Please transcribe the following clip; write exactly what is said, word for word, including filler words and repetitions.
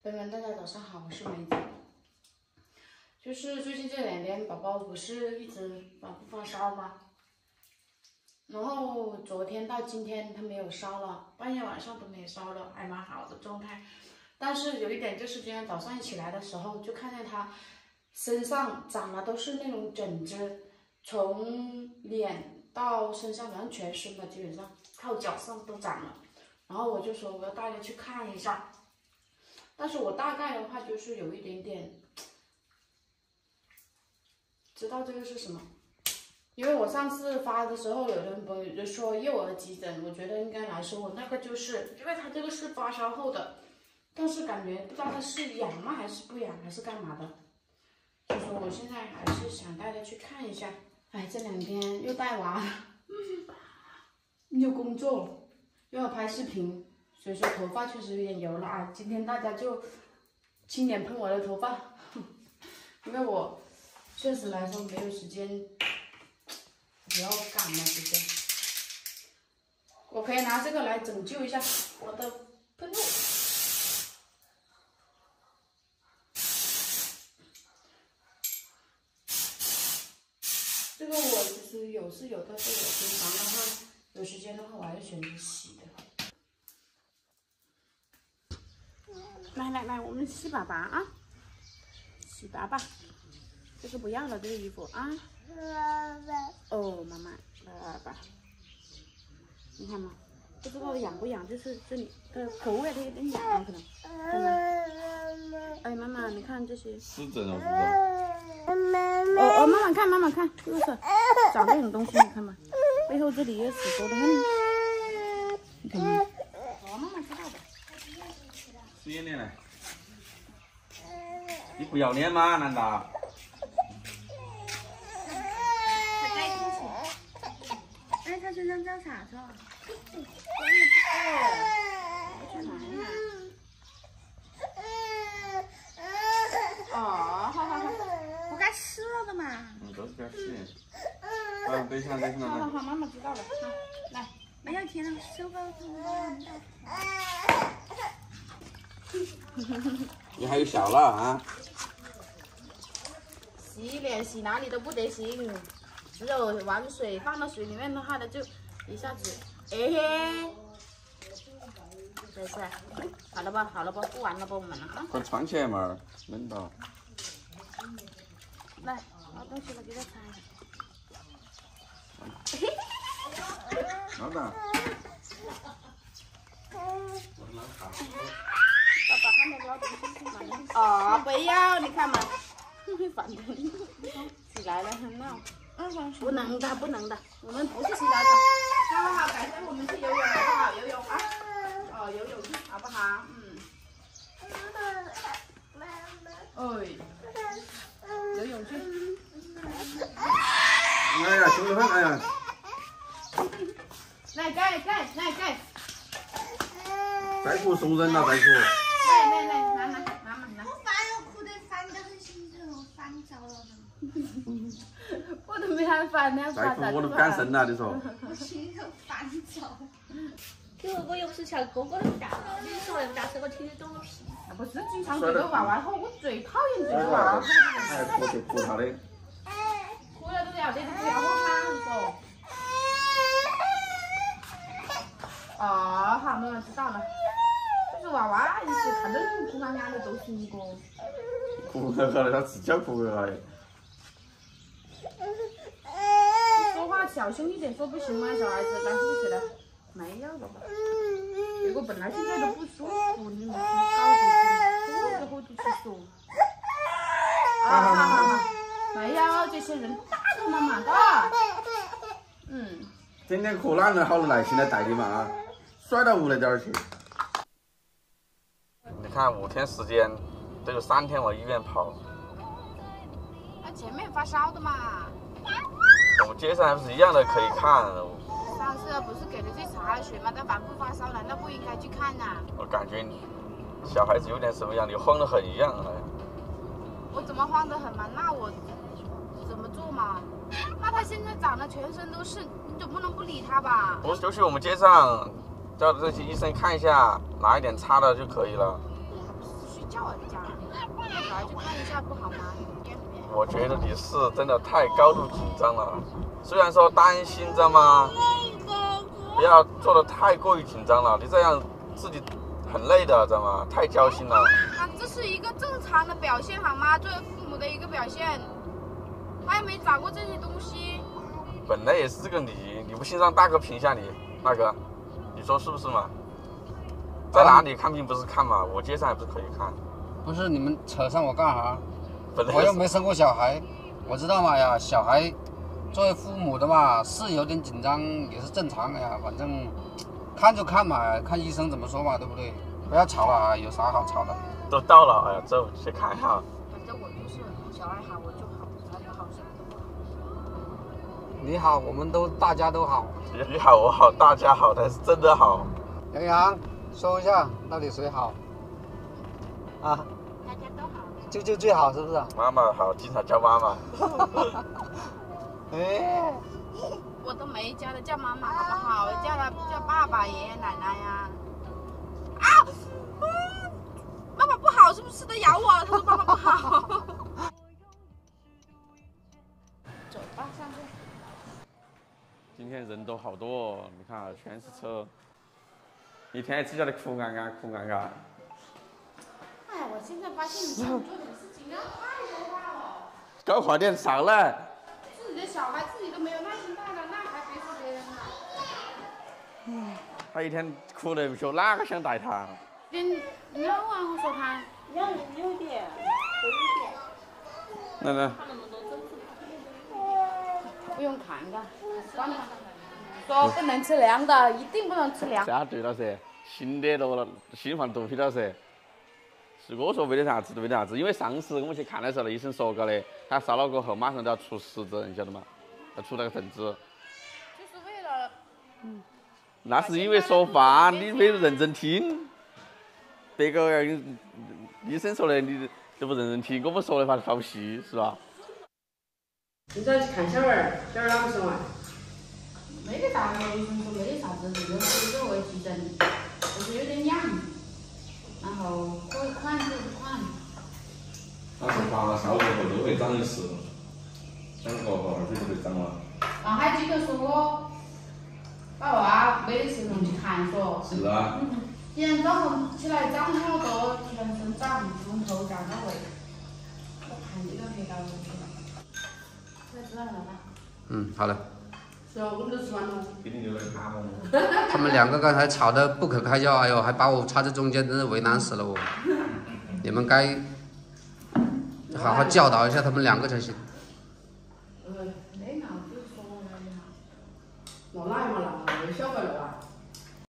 朋友们，大家早上好，我是梅子。就是最近这两天，宝宝不是一直反复发烧吗？然后昨天到今天他没有烧了，半夜晚上都没有烧了，还蛮好的状态。但是有一点就是今天早上起来的时候，就看见他身上长的都是那种疹子，从脸到身上完全是的，基本上到脚上都长了。然后我就说我要带他去看一下。但是我大概的话就是有一点点知道这个是什么，因为我上次发的时候有人朋友就说幼儿急诊，我觉得应该来说我那个就是因为他这个是发烧后的，但是感觉不知道他是痒吗还是不痒还是干嘛的，所以说我现在还是想带他去看一下。哎，这两天又带娃，又工作，又要拍视频。所以说头发确实有点油了啊！今天大家就轻点喷我的头发，因为我确实来说没有时间，比较赶了时间。我可以拿这个来拯救一下我的喷雾。这个我其实有是有，但是我平常的话，有时间的话我还是选择洗的。来来来，我们洗粑粑啊，洗粑粑，这个不要了，这个衣服啊。哦，妈妈，粑粑，你看嘛，不知道痒不痒，就是这里的口味它有点痒，可能。看吗？哎，妈妈，你看这些。 湿疹了，是不是？ 哦哦，妈妈看，妈妈看，这个是长那种东西，你看嘛，背后这里也死多的很，你看吗？哦，妈妈知道的。 吃烟练来，你不要脸吗？难道？ 他该进去。哎，他身上长啥子啊？我也不知道。 哦，好好好。 不该吃了的嘛。 嗯，都是该吃的。啊，等一下，等一下， 好好好，妈妈知道了。好，来， 没有天了，手高头。 你还有笑了啊？ 洗脸洗哪里都不得行，只有玩水放到水里面的话呢，就一下子，哎嘿，这是好了吧？好了吧？不玩了吧？我们了啊！ 快穿起来嘛，冷到。 来，把东西都给他擦一下。 老大。 爸爸还没捞东西哦，不要，你看嘛，反正起来了很闹。不能的，不能的，我们不是洗澡澡。好好好，改天我们去游泳好不好？游泳啊，哦，游泳好不好？嗯。哎，游泳去。 哎呀，凶得很，哎呀。 来盖盖来盖。 再哭送人了，再哭。 来来来，拿拿拿嘛拿。 我烦了，哭得烦得很心疼，我烦躁了。 我都没喊烦呢， 再哭我都不敢生了，你说。 我心头烦躁。因为我有时像哥哥那么大了，你说那么大声我听得懂个屁。 不是经常对着娃娃吼，我最讨厌对着娃娃吼。 哎，哭就哭他的。 哭了都要得，都不要吼他，你说。哦，好，妈妈知道了。就是娃娃，就是看到你哭喊喊的都行个。 哭了了，他自己要哭了。 说话小声一点说不行吗？小孩子，来呼起来。没有了吧？结果本来现在都不舒服，你还高级听，这时候就去说。啊，好好好，没有这些人打着妈妈的。嗯。 天天哭哪能好耐心来带你嘛啊？甩到屋那点儿去。你看五天时间，都有三天往医院跑。 那前面发烧的嘛。 我们街上还不是一样的可以看。 上次不是给了这茶水吗？他反复发烧，难道不应该去看呐？ 我感觉你小孩子有点什么样，你慌得很一样哎。 我怎么慌得很嘛？那我怎么做嘛？那他现在长得全身都是，你总不能不理他吧？ 不是，就去我们街上叫这些医生看一下，哪一点差的就可以了。 睡觉叫我家，带小孩去看一下不好吗？ 我觉得你是真的太高度紧张了，虽然说担心，知道吗？不要做的太过于紧张了，你这样自己很累的，知道吗？太焦心了。 啊，这是一个正常的表现好吗？作为父母的一个表现。他也没找过这些东西。 本来也是这个理，你不信让大哥评一下你，大哥，你说是不是嘛？在哪里看病不是看嘛？我街上也不是可以看。 不是你们扯上我干啥？ 本来我又没生过小孩，我知道嘛呀，小孩作为父母的嘛，是有点紧张也是正常的呀。反正看就看嘛，看医生怎么说嘛，对不对？不要吵了啊，有啥好吵的？ 都到了，哎呀，走去看一下。 反正我就是小孩好我就好，小孩不好什么都不好。 你好，我们都大家都好。 你好，我好，大家好，才是真的好。 杨洋，说一下到底谁好？啊？ 大家都好。 舅舅最好是不是？ 妈妈好，经常叫妈妈。 哎， 我都没叫他叫妈妈好不好？我叫他叫爸爸、爷爷奶奶呀。啊！嗯，爸爸不好是不是？他咬我了，他说爸爸不好。走吧，上去。 今天人都好多哦，你看啊，全是车，一天只叫你哭安安哭安安。 哎，我现在发现你想做点事情要太多话了。 搞快点上来！ 自己的小孩自己都没有耐心带了，那还别说别人了。 嗯，他一天哭得不休，哪个想带他？ 你要啊，我说他。 要有点，有一点。 奶奶。 不用看的，管他。说不能吃凉的，一定不能吃凉。 这对了噻，新的多了，新换毒品了噻。是我说为了啥子？为了啥子？因为上次我们去看的时候，那医生说过的，他烧了过后马上都要出实证，你晓得吗？要出那个证子。 就是为了。 嗯。那是因为说话你没认真听，别个医生说的你都不认真听，我们说的话放屁是吧？ 你再去看小儿，小儿哪不行啊？ 没得啥，医生说没得啥子，就是作为急诊，就是有点痒，然后可以宽就是宽。 但是发烧过后都会长一次，长过后耳水就会长了。 然后还记得说我把娃没得时候去看说。 是啊。 嗯，今天早上起来长好多，全身长，从头长到尾。我看这个黑到我去了。吃完了吧？ 嗯，好了。 是哦，我们都吃完了。 给你留点卡吗？ 他们两个刚才吵得不可开交，哎呦，还把我插在中间，真是为难死了我。你们该好好教导一下他们两个才行。 呃，没拿就说了呀。我哪有嘛拿？小白了啊？